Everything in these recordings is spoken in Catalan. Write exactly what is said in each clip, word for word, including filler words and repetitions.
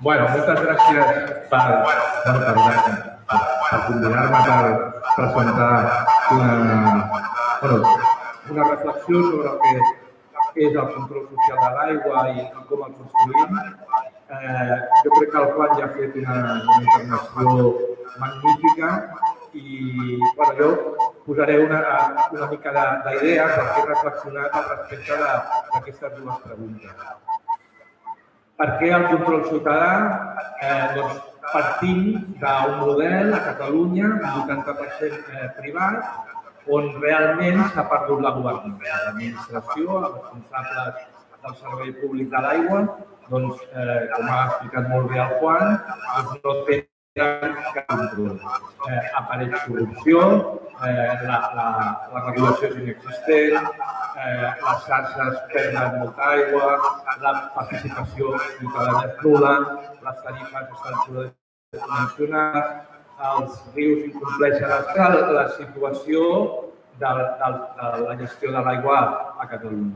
Bueno, moltes gràcies per, per, per, per convidar-me per presentar una, bueno, una reflexió sobre el que és el control social de l'aigua i com el construïm. Eh, jo crec que el Juan ja ha fet una, una intervenció magnífica i bueno, jo posaré una, una mica d'idees del que he reflexionat al respecte d'aquestes dues preguntes. Per què el control ciutadà? Eh, doncs partim d'un model a Catalunya, un vuitanta per cent privat, on realment s'ha perdut la governança. L'administració, els responsables del servei públic de l'aigua, doncs, eh, com ha explicat molt bé el Juan, doncs no tenen cap control. Eh, apareix corrupció, eh, la, la, la regulació és inexistent, eh, les xarxes perden molta aigua, la participació ciutadana és nul·la, les tarifes estan subdimensionades, els rius incompleixen l'escala, la situació de, de, de la gestió de l'aigua a Catalunya.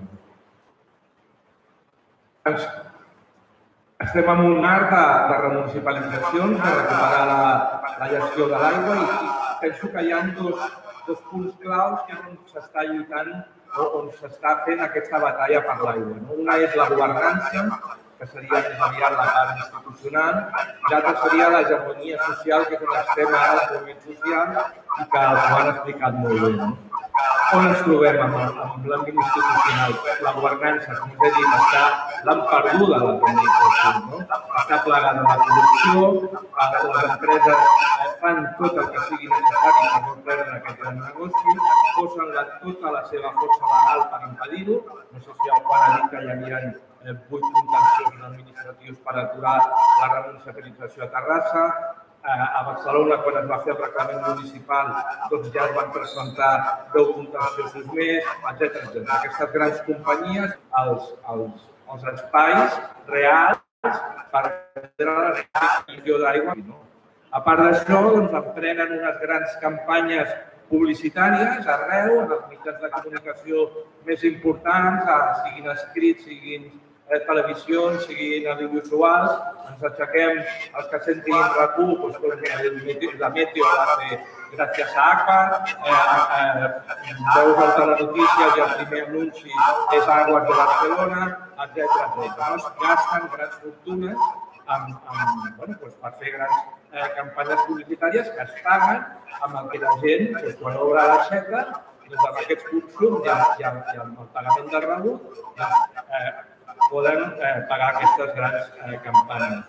Estem en un arc de, de remunicipalitzacions, de recuperar la, la gestió de l'aigua i penso que hi ha dos, dos punts claus que és on s'està lluitant o on s'està fent aquesta batalla per l'aigua. No? Una és la governança, que seria més aviat la part institucional, i l'altra seria l'hegemonia social, que és on estem ara, el moviment social, i que ho han explicat molt bé. No? On ens trobem amb l'àmbit institucional? La governança, com us he dit, està l'han perduda l'administració, no? Està plagada de corrupció, les empreses fan tot el que sigui necessari per no perdre aquest gran negoci, posen tota la seva força legal per impedir-ho. No sé si el Juan ha dit que hi havia vuit contenciosos administratius per aturar la remunicipalització a Terrassa. A Barcelona, quan es va fer el reglament municipal, doncs ja es van presentar deu contenciosos més, etcètera. Aquestes grans companyies, els, els, els espais reals per perdre la restricció d'aigua. A part d'això, doncs, emprenen unes grans campanyes publicitàries arreu, en els mitjans de comunicació més importants, siguin escrits, siguin televisions, siguin audiovisuals, ens aixequem els que sentin RAC u, doncs, la Meteo va fer gràcies a ACPA, eh, eh, veus el telenotícies i el primer anunci és Aguas de Barcelona, etcètera. No es gasten grans fortunes amb, amb, bueno, doncs per fer grans eh, campanyes publicitàries que es paguen amb el que la gent, doncs, quan obre l'aixeta, doncs, amb aquests consums i amb, i amb, i amb el pagament del rebut, doncs, eh, poden eh, pagar aquestes grans eh, campanyes.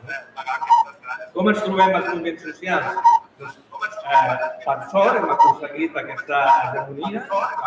Com ens trobem els moviments socials? Doncs, eh, per sort hem aconseguit aquesta hegemonia,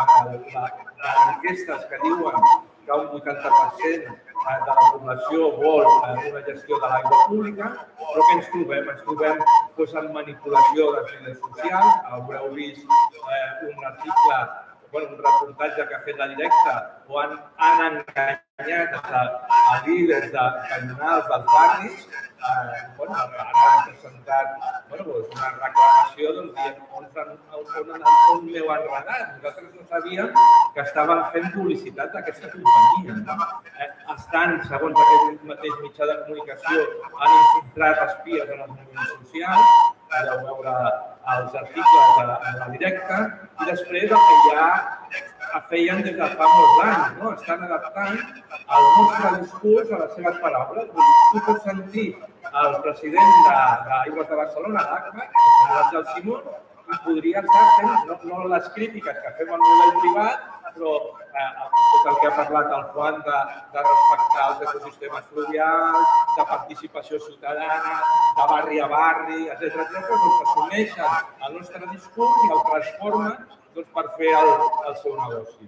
les enquestes que diuen que un vuitanta per cent de la població vol una gestió de l'aigua pública, però què ens trobem? Ens trobem doncs, amb manipulació dels líders socials. Haureu vist eh, un article, bueno, un reportatge que ha fet la Directa, on han enganyat a, a líders de comunals dels barris. Eh, bueno, ara han presentat bueno, una reclamació doncs, dient on, on, on, on m'heu enredat. Nosaltres no sabíem que estaven fent publicitat d'aquesta companyia. No? Eh, estan, segons aquest mateix mitjà de comunicació, han infiltrat espies en els moviments socials, podeu veure els articles a, a la Directa, i després el que ja feien des de fa molts anys, no? Estan adaptant el nostre discurs a les seves paraules. Tu pots sentir el president d'Aigües de Barcelona, l'ACPA, el senyor Àngel Simón, i podria estar fent, no, no les crítiques que fem al model privat, però eh, tot el que ha parlat el Juan de, de respectar els ecosistemes fluvials, de participació ciutadana, de barri a barri, etcètera, doncs assumeixen el nostre discurs i el transformen doncs, per fer el, el seu negoci.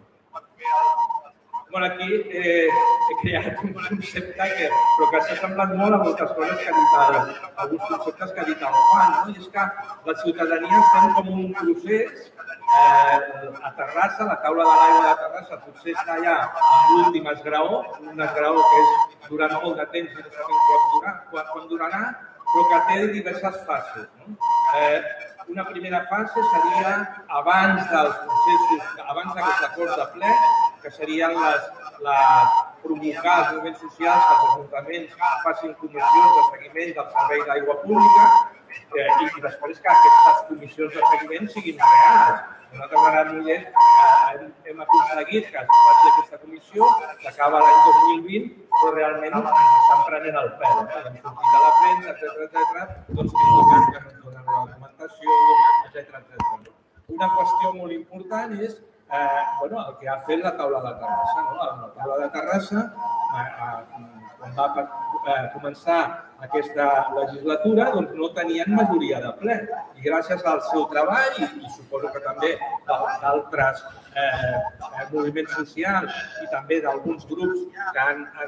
Bueno, aquí eh, he creat un concepte que, però que s'ha semblat molt a moltes coses que ha dit el, alguns conceptes que ha dit el Juan, no? I és que la ciutadania estem com un procés eh, a Terrassa, la taula de l'aigua de Terrassa potser està allà amb l'últim esgraó, un esgraó que és durant molt de temps i no sabem quan, durar, quan, quan durarà, però que té diverses fases. No? Eh, una primera fase seria abans dels processos, abans d'aquest acord de ple, que serien les, les, provocar els moviments socials que els ajuntaments facin comissions de seguiment del servei d'aigua pública i després que aquestes comissions de seguiment siguin reals. Nosaltres ara a Mollet hem aconseguit que es faci aquesta comissió, que acaba l'any dos mil vint, però realment ens estan prenent el pèl. Hem sortit a la premsa, etcètera, doncs criticant que no ens donen la documentació, etcètera. Una qüestió molt important és el que ha fet la taula de Terrassa. La taula de Terrassa, quan va començar aquesta legislatura, no tenien majoria de ple. I gràcies al seu treball, i suposo que també d'altres moviments socials i també d'alguns grups que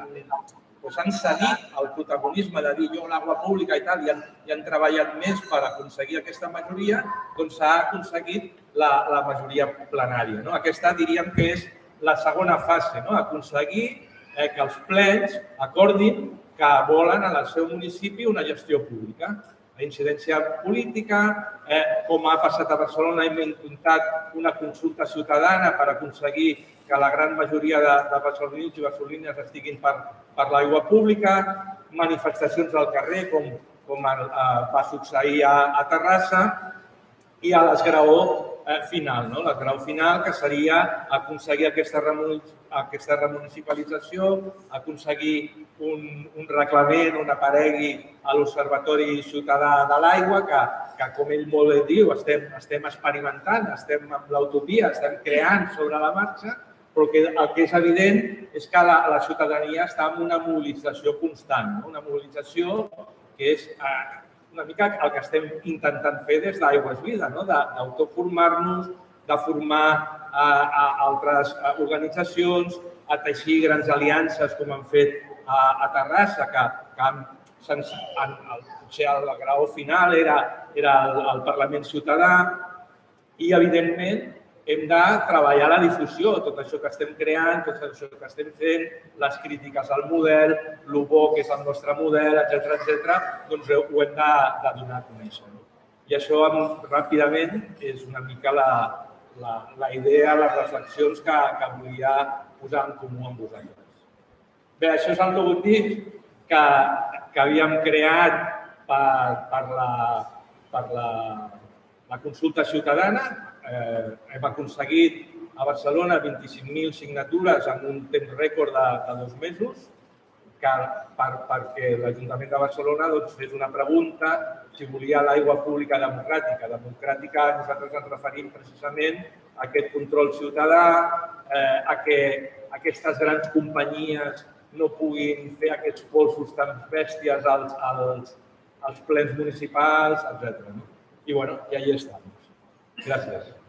han cedit el protagonisme de dir jo l'aigua pública i tal, i han treballat més per aconseguir aquesta majoria, doncs s'ha aconseguit la majoria plenària. Aquesta diríem que és la segona fase, aconseguir que els plens acordin que volen en el seu municipi una gestió pública. La incidència política, com ha passat a Barcelona, hem intentat una consulta ciutadana per aconseguir que la gran majoria de barcelonins i barcelonines estiguin per l'aigua pública, manifestacions al carrer, com va succeir a Terrassa, i a l'esgraó final, l'esgraó final que seria aconseguir aquesta remunicipalització, aconseguir un reglament on aparegui a l'Observatori Ciutadà de l'Aigua, que, com ell molt bé diu, estem experimentant, estem amb l'utopia, estem creant sobre la marxa, però el que és evident és que la ciutadania està en una mobilització constant, una mobilització que és una mica el que estem intentant fer des d'Aigües Vida, d'autoformar-nos, de formar altres organitzacions, a teixir grans aliances com han fet a Terrassa, que potser el grau final era el Parlament Ciutadà, i evidentment hem de treballar la difusió, tot això que estem creant, tot això que estem fent, les crítiques al model, el bo que és el nostre model, etcètera, doncs ho hem de donar a conèixer. I això, ràpidament, és una mica la idea, les reflexions que volia posar en comú amb vosaltres. Bé, això és el logotip que havíem creat per la consulta ciutadana. Hem aconseguit a Barcelona vint-i-cinc mil signatures en un temps rècord de dos mesos perquè l'Ajuntament de Barcelona fes una pregunta si volia l'aigua pública democràtica. Democràtica nosaltres ens referim precisament a aquest control ciutadà, a que aquestes grans companyies no puguin fer aquests polsos tan bèsties als plens municipals, etcètera. I, bueno, i allà estem. Gràcies.